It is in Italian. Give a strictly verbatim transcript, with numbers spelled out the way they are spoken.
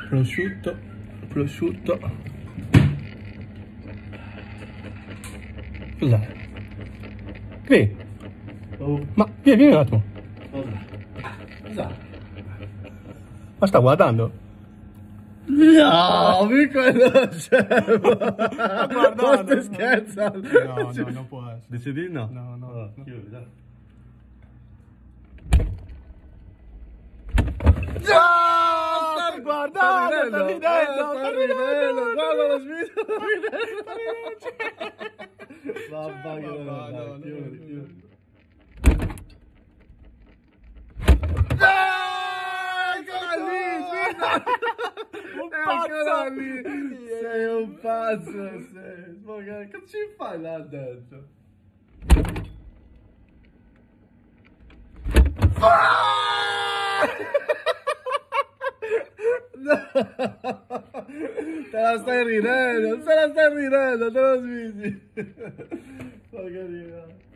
prosciutto, prosciutto. Cos'è? Qui? Oh. Ma vieni, vieni un attimo. Cosa? Cosa? Ma sta guardando? No, mi conosce! guardando. Ma stai scherzando? No, no, non può essere. Dici di no? No, no, Oh, no. chiudi, dai. Sta guardando, sta ridendo, sta ridendo, guarda lo sviso, sta ridendo. Mamma che non no, dai, no, chiudi, no, chiudi. Un Eccola pazzo! lì! Sei un pazzo, sei! Ma che cosa ci fai là dentro? No! Te la stai ridendo! Te la stai ridendo! Te la svisi! Ma che ridere!